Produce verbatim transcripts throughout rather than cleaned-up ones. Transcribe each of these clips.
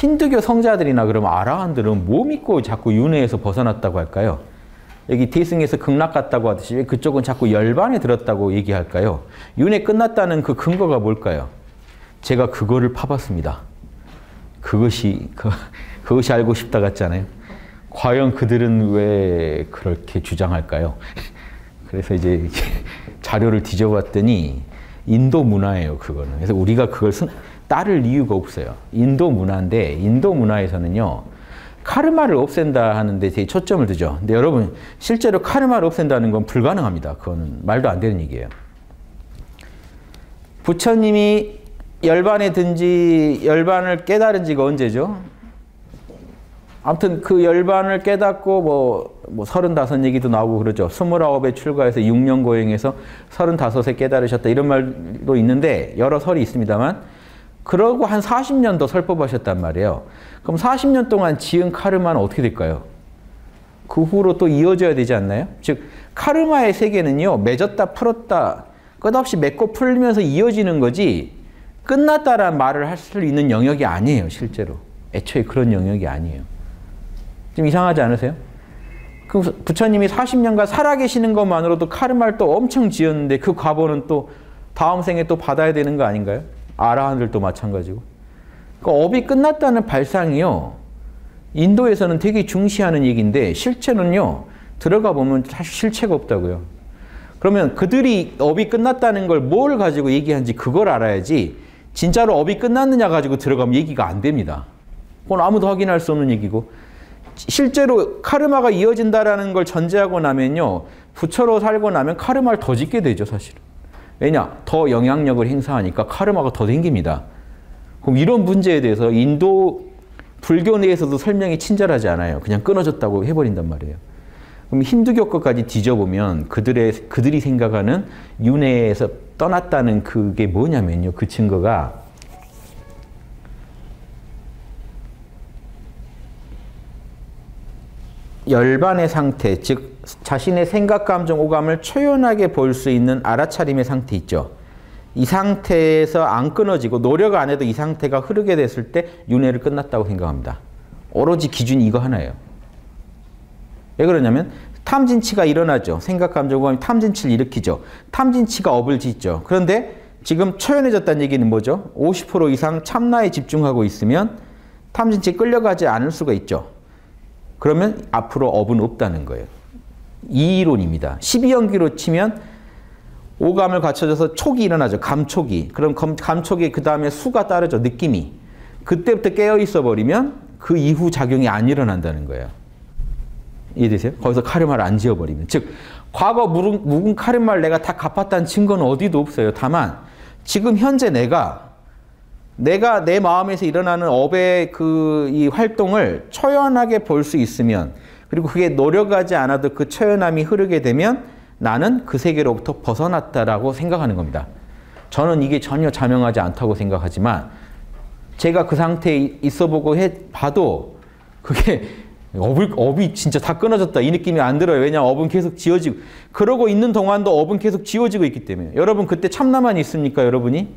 힌두교 성자들이나 그러면 아라한들은 뭐 믿고 자꾸 윤회에서 벗어났다고 할까요? 여기 대승에서 극락 갔다고 하듯이 왜 그쪽은 자꾸 열반에 들었다고 얘기할까요? 윤회 끝났다는 그 근거가 뭘까요? 제가 그거를 파봤습니다. 그것이 그, 그것이 알고 싶다 같잖아요. 과연 그들은 왜 그렇게 주장할까요? 그래서 이제 자료를 뒤져봤더니 인도 문화예요, 그거는. 그래서 우리가 그걸 따를 이유가 없어요. 인도 문화인데 인도 문화에서는요. 카르마를 없앤다 하는데 되게 초점을 두죠. 근데 여러분 실제로 카르마를 없앤다는 건 불가능합니다. 그건 말도 안 되는 얘기예요. 부처님이 열반에 든지 열반을 깨달은 지가 언제죠? 아무튼 그 열반을 깨닫고 뭐, 뭐 서른다섯 얘기도 나오고 그러죠. 스물아홉에 출가해서 육 년 고행해서 서른다섯에 깨달으셨다 이런 말도 있는데 여러 설이 있습니다만 그러고 한 사십 년 더 설법하셨단 말이에요. 그럼 사십 년 동안 지은 카르마는 어떻게 될까요? 그 후로 또 이어져야 되지 않나요? 즉 카르마의 세계는요. 맺었다 풀었다 끝없이 맺고 풀면서 이어지는 거지 끝났다라는 말을 할 수 있는 영역이 아니에요. 실제로. 애초에 그런 영역이 아니에요. 좀 이상하지 않으세요? 그럼 부처님이 사십 년간 살아계시는 것만으로도 카르마를 또 엄청 지었는데 그 과보는 또 다음 생에 또 받아야 되는 거 아닌가요? 아라한들도 마찬가지고. 그러니까 업이 끝났다는 발상이요. 인도에서는 되게 중시하는 얘기인데 실체는요. 들어가 보면 사실 실체가 없다고요. 그러면 그들이 업이 끝났다는 걸 뭘 가지고 얘기하는지 그걸 알아야지 진짜로 업이 끝났느냐 가지고 들어가면 얘기가 안 됩니다. 그건 아무도 확인할 수 없는 얘기고 실제로 카르마가 이어진다라는 걸 전제하고 나면요. 부처로 살고 나면 카르마를 더 짓게 되죠. 사실은. 왜냐? 더 영향력을 행사하니까 카르마가 더 생깁니다. 그럼 이런 문제에 대해서 인도 불교 내에서도 설명이 친절하지 않아요. 그냥 끊어졌다고 해버린단 말이에요. 그럼 힌두교 것까지 뒤져보면 그들의, 그들이 생각하는 윤회에서 떠났다는 그게 뭐냐면요. 그 증거가 열반의 상태, 즉 자신의 생각, 감정, 오감을 초연하게 볼 수 있는 알아차림의 상태 있죠. 이 상태에서 안 끊어지고 노력 안 해도 이 상태가 흐르게 됐을 때 윤회를 끝났다고 생각합니다. 오로지 기준이 이거 하나예요. 왜 그러냐면 탐진치가 일어나죠. 생각, 감정, 오감이 탐진치를 일으키죠. 탐진치가 업을 짓죠. 그런데 지금 초연해졌다는 얘기는 뭐죠? 오십 퍼센트 이상 참나에 집중하고 있으면 탐진치에 끌려가지 않을 수가 있죠. 그러면 앞으로 업은 없다는 거예요. 이 이론입니다. 십이연기로 치면 오감을 갖춰져서 촉이 일어나죠. 감촉이. 그럼 감촉이 그 다음에 수가 따르죠. 느낌이. 그때부터 깨어 있어 버리면 그 이후 작용이 안 일어난다는 거예요. 이해되세요? 거기서 카르마를 안 지어버리면. 즉 과거 묵은, 묵은 카르마를 내가 다 갚았다는 증거는 어디도 없어요. 다만 지금 현재 내가 내가 내 마음에서 일어나는 업의 그 이 활동을 초연하게 볼 수 있으면 그리고 그게 노력하지 않아도 그 초연함이 흐르게 되면 나는 그 세계로부터 벗어났다라고 생각하는 겁니다. 저는 이게 전혀 자명하지 않다고 생각하지만 제가 그 상태에 있어보고 해 봐도 그게 업을, 업이 진짜 다 끊어졌다 이 느낌이 안 들어요. 왜냐하면 업은 계속 지어지고 그러고 있는 동안도 업은 계속 지어지고 있기 때문에. 여러분 그때 참나만 있습니까? 여러분이?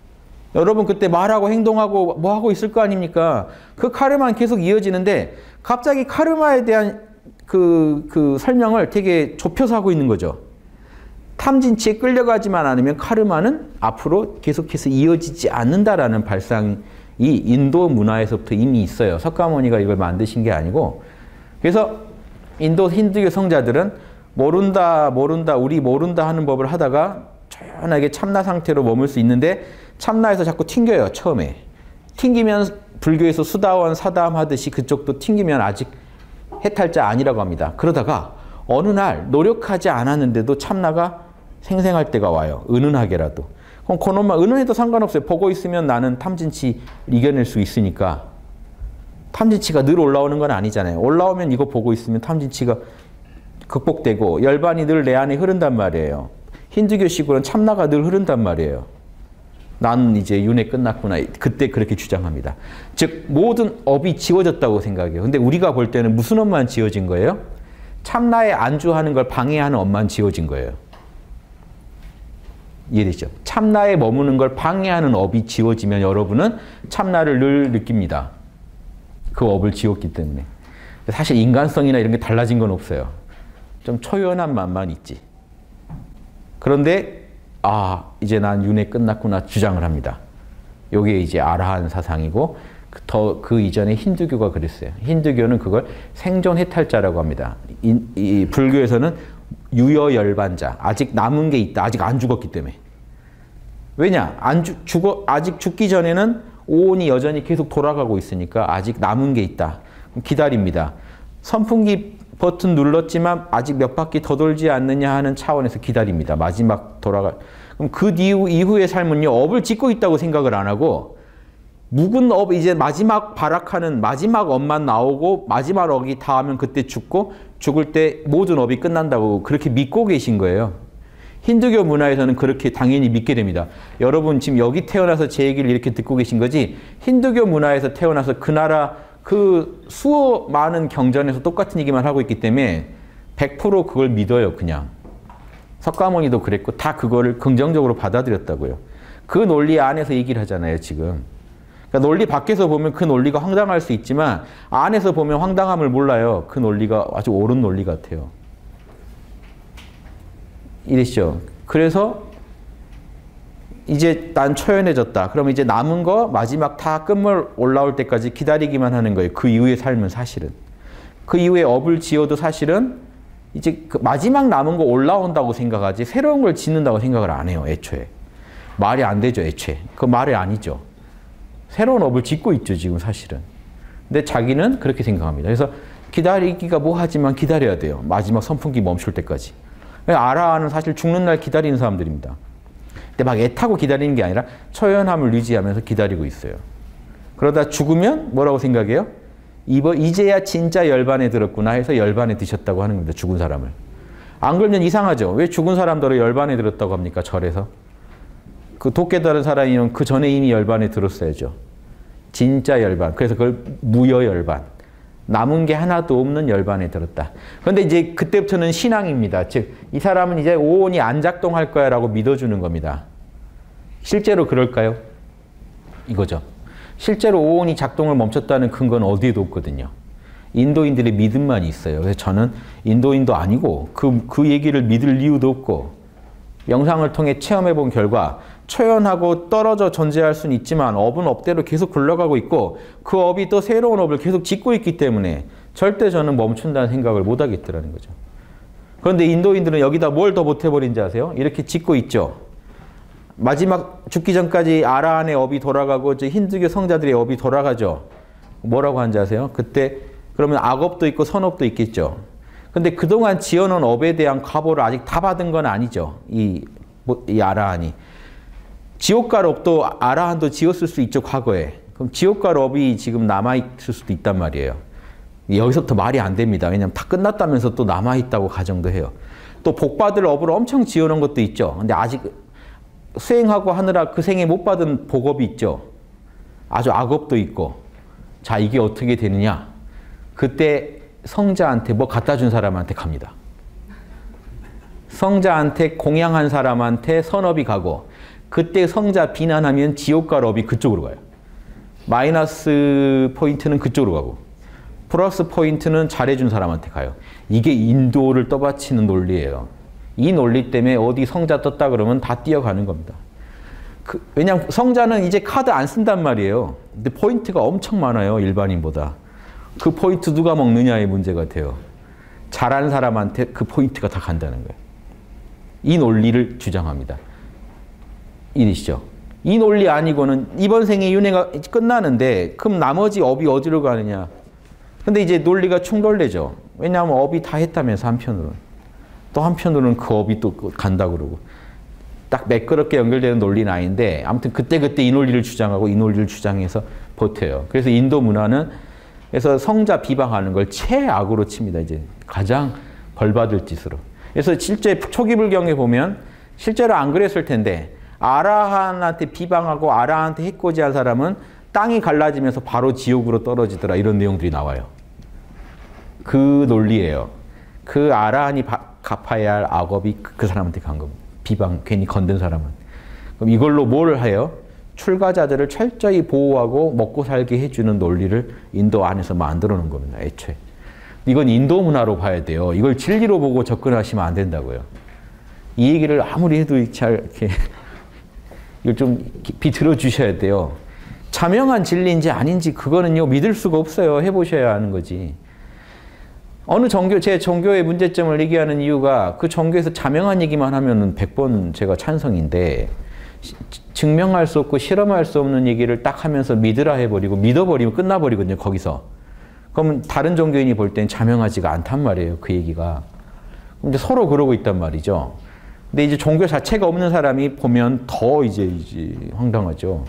여러분 그때 말하고 행동하고 뭐 하고 있을 거 아닙니까? 그 카르마는 계속 이어지는데 갑자기 카르마에 대한 그, 그 설명을 되게 좁혀서 하고 있는 거죠. 탐진치에 끌려가지만 않으면 카르마는 앞으로 계속해서 이어지지 않는다라는 발상이 인도 문화에서부터 이미 있어요. 석가모니가 이걸 만드신 게 아니고. 그래서 인도 힌두교 성자들은 모른다 모른다 우리 모른다 하는 법을 하다가 조용하게 참나 상태로 머물 수 있는데 참나에서 자꾸 튕겨요. 처음에. 튕기면 불교에서 수다원 사다음 하듯이 그쪽도 튕기면 아직 해탈자 아니라고 합니다. 그러다가 어느 날 노력하지 않았는데도 참나가 생생할 때가 와요. 은은하게라도. 그럼 그놈만 은은해도 상관없어요. 보고 있으면 나는 탐진치 이겨낼 수 있으니까. 탐진치가 늘 올라오는 건 아니잖아요. 올라오면 이거 보고 있으면 탐진치가 극복되고 열반이 늘 내 안에 흐른단 말이에요. 힌두교식으로는 참나가 늘 흐른단 말이에요. 나는 이제 윤회 끝났구나. 그때 그렇게 주장합니다. 즉 모든 업이 지워졌다고 생각해요. 근데 우리가 볼 때는 무슨 업만 지워진 거예요? 참나에 안주하는 걸 방해하는 업만 지워진 거예요. 이해되죠? 참나에 머무는 걸 방해하는 업이 지워지면 여러분은 참나를 늘 느낍니다. 그 업을 지었기 때문에. 사실 인간성이나 이런 게 달라진 건 없어요. 좀 초연한 맛만 있지. 그런데 아 이제 난 윤회 끝났구나 주장을 합니다. 요게 이제 아라한 사상이고 더 그 이전에 힌두교가 그랬어요. 힌두교는 그걸 생존해탈자라고 합니다. 이, 이 불교에서는 유여열반자, 아직 남은 게 있다. 아직 안 죽었기 때문에. 왜냐? 안 죽, 죽어, 아직 죽기 전에는 오온이 여전히 계속 돌아가고 있으니까 아직 남은 게 있다. 기다립니다. 선풍기 버튼 눌렀지만 아직 몇 바퀴 더 돌지 않느냐 하는 차원에서 기다립니다. 마지막 돌아가. 그럼 그 이후, 이후의 삶은요, 업을 짓고 있다고 생각을 안 하고, 묵은 업, 이제 마지막 발악하는 마지막 업만 나오고, 마지막 업이 다 하면 그때 죽고, 죽을 때 모든 업이 끝난다고 그렇게 믿고 계신 거예요. 힌두교 문화에서는 그렇게 당연히 믿게 됩니다. 여러분 지금 여기 태어나서 제 얘기를 이렇게 듣고 계신 거지, 힌두교 문화에서 태어나서 그 나라 그 수어 많은 경전에서 똑같은 얘기만 하고 있기 때문에 백 퍼센트 그걸 믿어요, 그냥. 석가모니도 그랬고 다 그거를 긍정적으로 받아들였다고요. 그 논리 안에서 얘기를 하잖아요, 지금. 그러니까 논리 밖에서 보면 그 논리가 황당할 수 있지만 안에서 보면 황당함을 몰라요. 그 논리가 아주 옳은 논리 같아요. 이랬죠. 그래서 이제 난 초연해졌다. 그럼 이제 남은 거 마지막 다 끝물 올라올 때까지 기다리기만 하는 거예요. 그 이후의 삶은 사실은. 그 이후에 업을 지어도 사실은 이제 그 마지막 남은 거 올라온다고 생각하지 새로운 걸 짓는다고 생각을 안 해요. 애초에. 말이 안 되죠. 애초에. 그 말이 아니죠. 새로운 업을 짓고 있죠. 지금 사실은. 근데 자기는 그렇게 생각합니다. 그래서 기다리기가 뭐 하지만 기다려야 돼요. 마지막 선풍기 멈출 때까지. 아라하는 사실 죽는 날 기다리는 사람들입니다. 근데 막 애타고 기다리는 게 아니라 초연함을 유지하면서 기다리고 있어요. 그러다 죽으면 뭐라고 생각해요? 이번, 이제야 진짜 열반에 들었구나 해서 열반에 드셨다고 하는 겁니다. 죽은 사람을. 안 그러면 이상하죠. 왜 죽은 사람들을 열반에 들었다고 합니까? 절에서. 그 도깨달은 사람이면 그 전에 이미 열반에 들었어야죠. 진짜 열반. 그래서 그걸 무여열반. 남은 게 하나도 없는 열반에 들었다. 그런데 이제 그때부터는 신앙입니다. 즉, 이 사람은 이제 오온이 안 작동할 거야 라고 믿어주는 겁니다. 실제로 그럴까요? 이거죠. 실제로 오온이 작동을 멈췄다는 근거는 어디에도 없거든요. 인도인들의 믿음만 있어요. 그래서 저는 인도인도 아니고 그, 그 얘기를 믿을 이유도 없고 영상을 통해 체험해 본 결과 초연하고 떨어져 존재할 수는 있지만 업은 업대로 계속 굴러가고 있고 그 업이 또 새로운 업을 계속 짓고 있기 때문에 절대 저는 멈춘다는 생각을 못 하겠더라는 거죠. 그런데 인도인들은 여기다 뭘 더 못해버린지 아세요? 이렇게 짓고 있죠. 마지막 죽기 전까지 아라한의 업이 돌아가고 힌두교 성자들의 업이 돌아가죠. 뭐라고 하는지 아세요? 그때 그러면 악업도 있고 선업도 있겠죠. 근데 그동안 지어놓은 업에 대한 과보를 아직 다 받은 건 아니죠. 이, 이 아라한이. 지옥갈 업도 아라한도 지었을 수 있죠, 과거에. 그럼 지옥갈 업이 지금 남아있을 수도 있단 말이에요. 여기서부터 말이 안 됩니다. 왜냐하면 다 끝났다면서 또 남아있다고 가정도 해요. 또 복받을 업을 엄청 지어놓은 것도 있죠. 근데 아직 수행하고 하느라 그 생에 못 받은 복업이 있죠. 아주 악업도 있고. 자, 이게 어떻게 되느냐. 그때 성자한테 뭐 갖다 준 사람한테 갑니다. 성자한테 공양한 사람한테 선업이 가고 그때 성자 비난하면 지옥갈 업이 그쪽으로 가요. 마이너스 포인트는 그쪽으로 가고 플러스 포인트는 잘해준 사람한테 가요. 이게 인도를 떠받치는 논리예요. 이 논리 때문에 어디 성자 떴다 그러면 다 뛰어가는 겁니다. 그, 왜냐하면 성자는 이제 카드 안 쓴단 말이에요. 근데 포인트가 엄청 많아요. 일반인보다. 그 포인트 누가 먹느냐의 문제가 돼요. 잘하는 사람한테 그 포인트가 다 간다는 거예요. 이 논리를 주장합니다. 이해되시죠? 이 논리 아니고는 이번 생에 윤회가 끝나는데 그럼 나머지 업이 어디로 가느냐. 근데 이제 논리가 충돌되죠. 왜냐하면 업이 다 했다면서 한편으로는. 또 한편으로는 그 업이 또 간다 그러고. 딱 매끄럽게 연결되는 논리는 아닌데 아무튼 그때그때 이 논리를 주장하고 이 논리를 주장해서 버텨요. 그래서 인도 문화는 그래서 성자 비방하는 걸 최악으로 칩니다. 이제 가장 벌받을 짓으로. 그래서 실제 초기 불경에 보면 실제로 안 그랬을 텐데 아라한한테 비방하고 아라한테 해코지한 사람은 땅이 갈라지면서 바로 지옥으로 떨어지더라. 이런 내용들이 나와요. 그 논리예요. 그 아라한이 갚아야 할 악업이 그 사람한테 간 겁니다. 비방, 괜히 건든 사람은. 그럼 이걸로 뭘 해요? 출가자들을 철저히 보호하고 먹고 살게 해주는 논리를 인도 안에서 만들어 놓은 겁니다. 애초에. 이건 인도 문화로 봐야 돼요. 이걸 진리로 보고 접근하시면 안 된다고요. 이 얘기를 아무리 해도 잘 이렇게 이걸 좀 깊이 들어주셔야 돼요. 자명한 진리인지 아닌지 그거는요 믿을 수가 없어요. 해보셔야 하는 거지. 어느 종교, 제 종교의 문제점을 얘기하는 이유가 그 종교에서 자명한 얘기만 하면은 백 번 제가 찬성인데 증명할 수 없고 실험할 수 없는 얘기를 딱 하면서 믿으라 해버리고 믿어버리면 끝나버리거든요. 거기서. 그러면 다른 종교인이 볼 땐 자명하지가 않단 말이에요. 그 얘기가. 근데 서로 그러고 있단 말이죠. 근데 이제 종교 자체가 없는 사람이 보면 더 이제, 이제 황당하죠.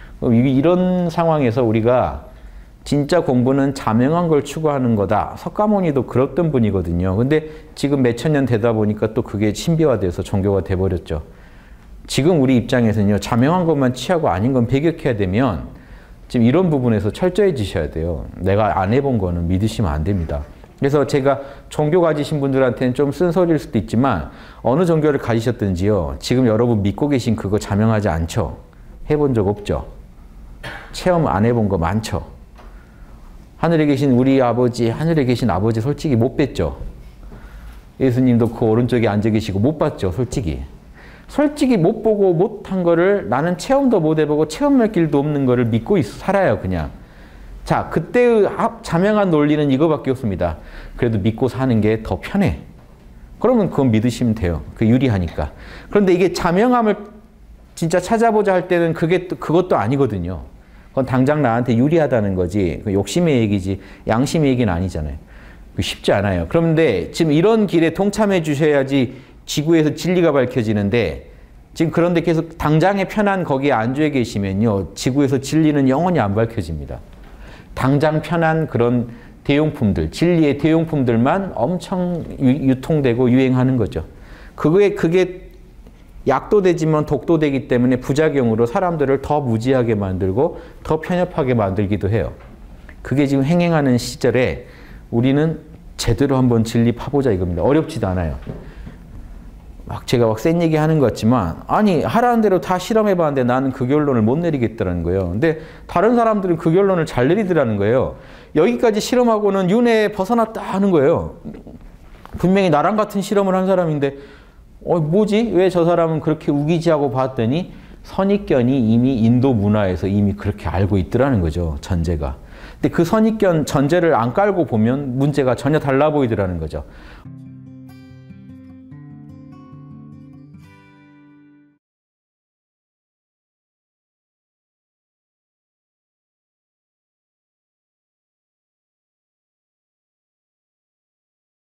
이런 상황에서 우리가 진짜 공부는 자명한 걸 추구하는 거다. 석가모니도 그랬던 분이거든요. 근데 지금 몇천 년 되다 보니까 또 그게 신비화돼서 종교가 돼버렸죠. 지금 우리 입장에서는요. 자명한 것만 취하고 아닌 건 배격해야 되면 지금 이런 부분에서 철저해지셔야 돼요. 내가 안 해본 거는 믿으시면 안 됩니다. 그래서 제가 종교 가지신 분들한테는 좀 쓴소리일 수도 있지만 어느 종교를 가지셨든지요. 지금 여러분 믿고 계신 그거 자명하지 않죠? 해본 적 없죠? 체험 안 해본 거 많죠? 하늘에 계신 우리 아버지, 하늘에 계신 아버지 솔직히 못 뵀죠? 예수님도 그 오른쪽에 앉아 계시고 못 봤죠? 솔직히. 솔직히 못 보고 못한 거를 나는 체험도 못 해보고 체험할 길도 없는 거를 믿고 있어, 살아요 그냥. 자, 그때의 자명한 논리는 이거밖에 없습니다. 그래도 믿고 사는 게 더 편해. 그러면 그건 믿으시면 돼요. 그 유리하니까. 그런데 이게 자명함을 진짜 찾아보자 할 때는 그게 또, 그것도 아니거든요. 그건 당장 나한테 유리하다는 거지. 그 욕심의 얘기지 양심의 얘기는 아니잖아요. 쉽지 않아요. 그런데 지금 이런 길에 동참해 주셔야지 지구에서 진리가 밝혀지는데 지금 그런데 계속 당장의 편한 거기에 안주해 계시면요. 지구에서 진리는 영원히 안 밝혀집니다. 당장 편한 그런 대용품들, 진리의 대용품들만 엄청 유, 유통되고 유행하는 거죠. 그게, 그게 약도 되지만 독도 되기 때문에 부작용으로 사람들을 더 무지하게 만들고 더 편협하게 만들기도 해요. 그게 지금 행행하는 시절에 우리는 제대로 한번 진리 파보자 이겁니다. 어렵지도 않아요. 막 제가 막 센 얘기 하는 것 같지만 아니 하라는 대로 다 실험해봤는데 나는 그 결론을 못 내리겠다는 거예요. 근데 다른 사람들은 그 결론을 잘 내리더라는 거예요. 여기까지 실험하고는 윤회에 벗어났다 하는 거예요. 분명히 나랑 같은 실험을 한 사람인데 어 뭐지? 왜 저 사람은 그렇게 우기지하고 봤더니 선입견이 이미 인도 문화에서 이미 그렇게 알고 있더라는 거죠. 전제가. 근데 그 선입견 전제를 안 깔고 보면 문제가 전혀 달라 보이더라는 거죠.